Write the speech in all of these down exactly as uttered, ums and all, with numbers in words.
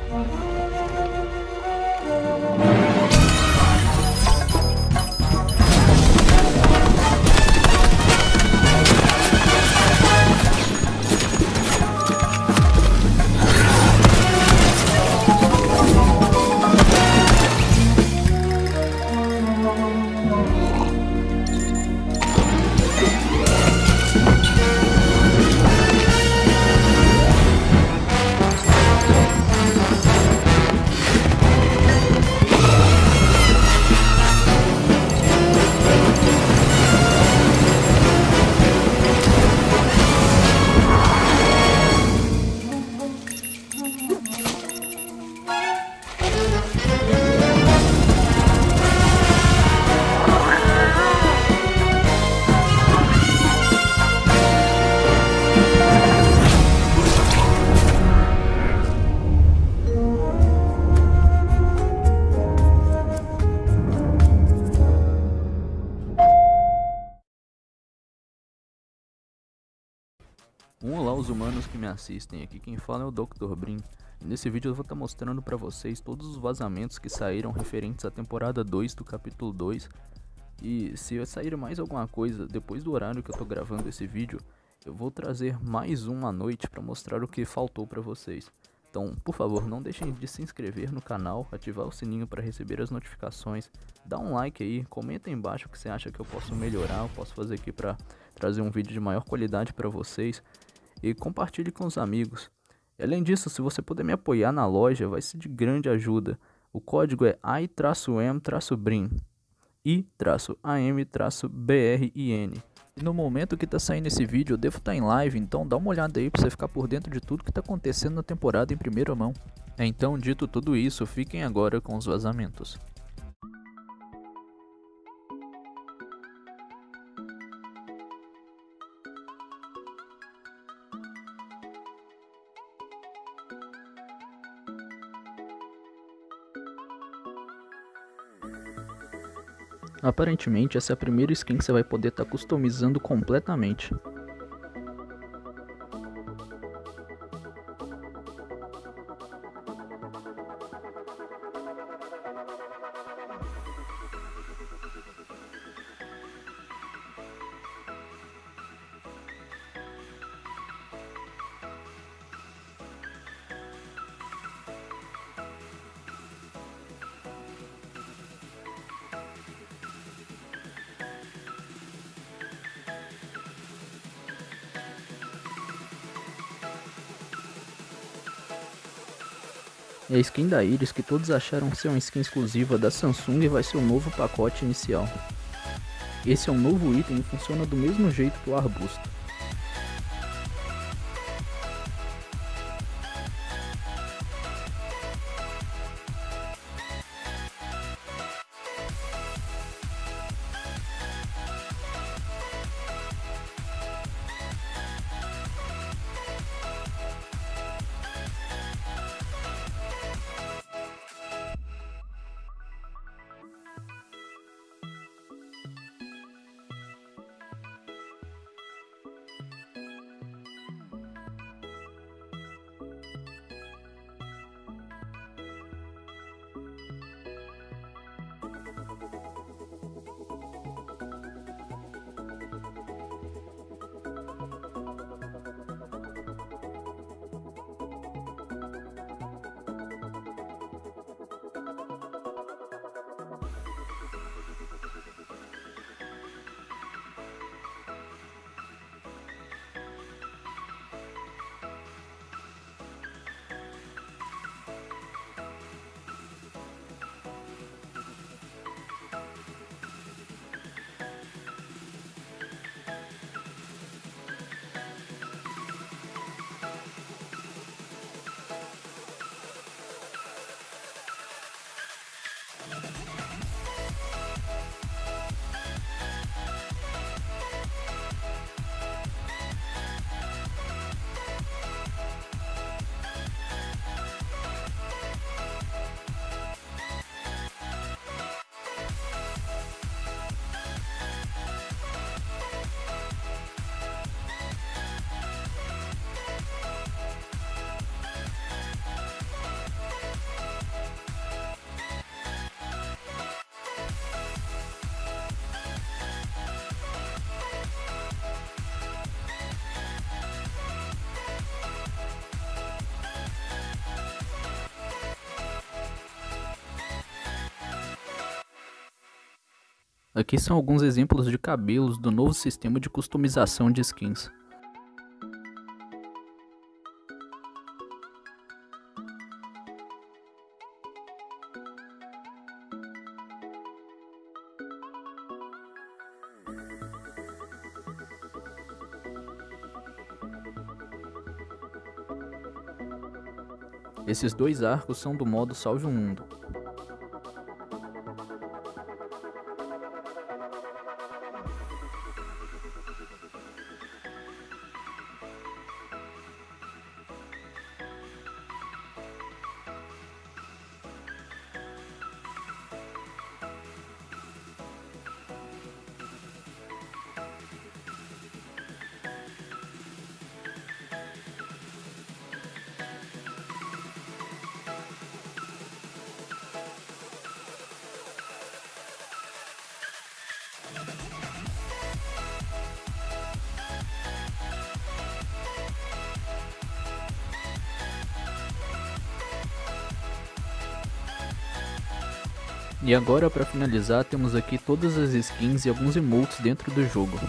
Olá os humanos que me assistem, aqui quem fala é o doutor Brin. Nesse vídeo eu vou estar mostrando para vocês todos os vazamentos que saíram referentes à temporada dois do capítulo dois. E se sair mais alguma coisa depois do horário que eu tô gravando esse vídeo, eu vou trazer mais um à noite para mostrar o que faltou para vocês. Então, por favor, não deixem de se inscrever no canal, ativar o sininho para receber as notificações, dá um like aí, comenta aí embaixo o que você acha que eu posso melhorar, eu posso fazer aqui para trazer um vídeo de maior qualidade para vocês. E compartilhe com os amigos. E além disso, se você puder me apoiar na loja, vai ser de grande ajuda. O código é I M Brin, I A M B R I N. E no momento que está saindo esse vídeo, eu devo estar em live, então dá uma olhada aí para você ficar por dentro de tudo que está acontecendo na temporada em primeira mão. Então, dito tudo isso, fiquem agora com os vazamentos. Aparentemente essa é a primeira skin que você vai poder estar customizando completamente. E a skin da Iris, que todos acharam ser uma skin exclusiva da Samsung, vai ser o novo pacote inicial. Esse é um novo item e funciona do mesmo jeito que o arbusto. Aqui são alguns exemplos de cabelos do novo sistema de customização de skins. Esses dois arcos são do modo Salve o Mundo. E agora, para finalizar, temos aqui todas as skins e alguns emotes dentro do jogo.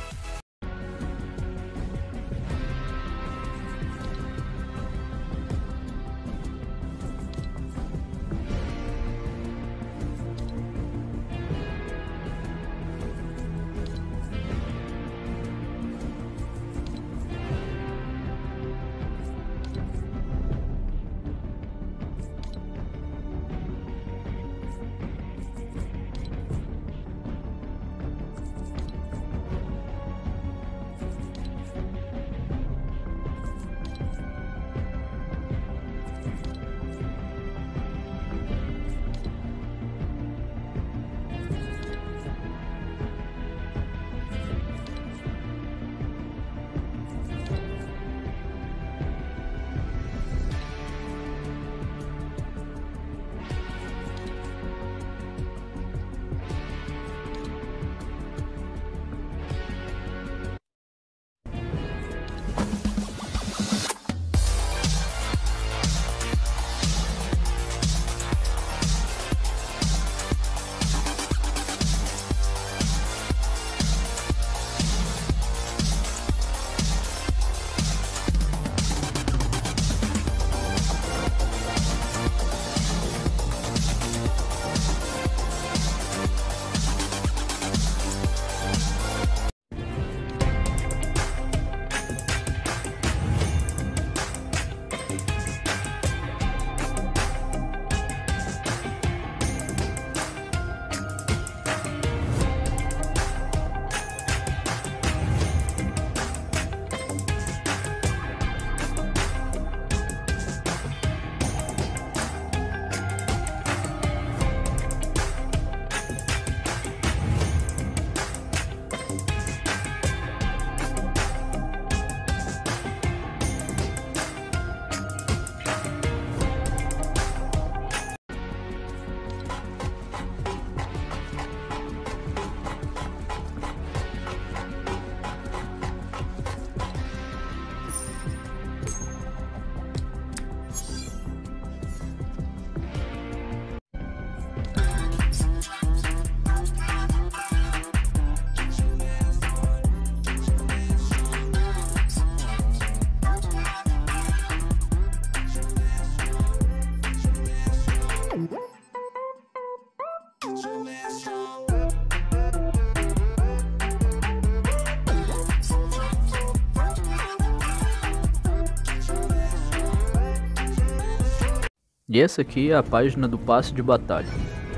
E essa aqui é a página do passe de batalha.